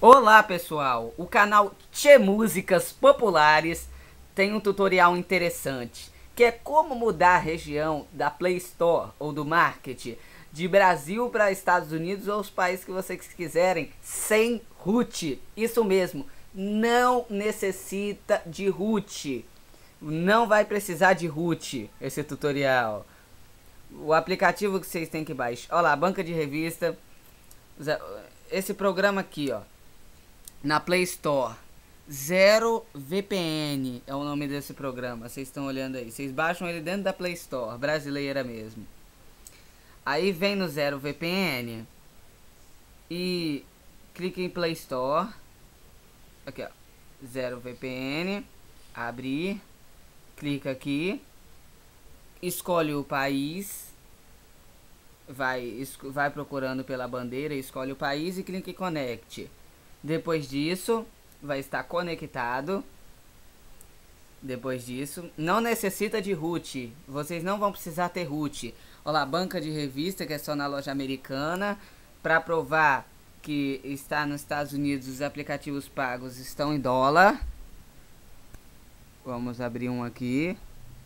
Olá pessoal, o canal Tchê Músicas Populares tem um tutorial interessante, que é como mudar a região da Play Store ou do Market de Brasil para Estados Unidos ou os países que vocês quiserem sem root. Isso mesmo, não necessita de root, não vai precisar de root esse tutorial. O aplicativo que vocês têm que baixar, olha lá, banca de revista, esse programa aqui, ó. Na Play Store, Zero VPN é o nome desse programa. Vocês estão olhando aí. Vocês baixam ele dentro da Play Store, brasileira mesmo. Aí vem no Zero VPN e clica em Play Store. Aqui, ó. Zero VPN. Abrir. Clica aqui. Escolhe o país. Vai procurando pela bandeira. Escolhe o país e clica em Connect. Depois disso, vai estar conectado. Depois disso, não necessita de root. Vocês não vão precisar ter root. Olha lá, banca de revista, que é só na loja americana. Para provar que está nos Estados Unidos, os aplicativos pagos estão em dólar. Vamos abrir um aqui.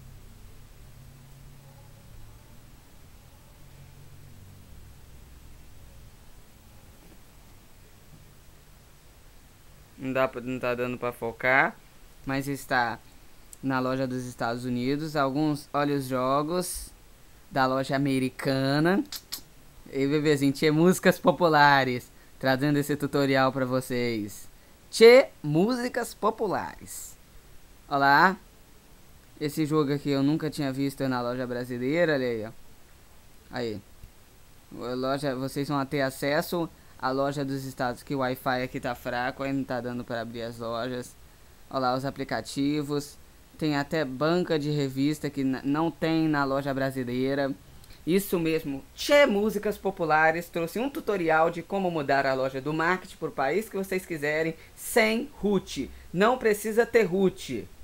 Não tá dando pra focar, mas está na loja dos Estados Unidos. Olha os jogos da loja americana. E bebezinho, Tchê Músicas Populares, trazendo esse tutorial pra vocês. Tchê Músicas Populares. Olha lá. Esse jogo aqui eu nunca tinha visto na loja brasileira, olha aí, ó. Aí. Vocês vão ter acesso a loja dos estados, que o Wi-Fi aqui tá fraco, aí não tá dando para abrir as lojas. Olha lá os aplicativos. Tem até banca de revista que não tem na loja brasileira. Isso mesmo, Tchê Músicas Populares trouxe um tutorial de como mudar a loja do Market por país que vocês quiserem sem root. Não precisa ter root.